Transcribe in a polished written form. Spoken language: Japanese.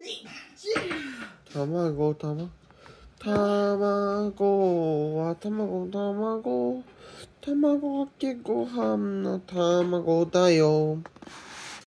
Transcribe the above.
卵は卵かけご飯の卵だよ。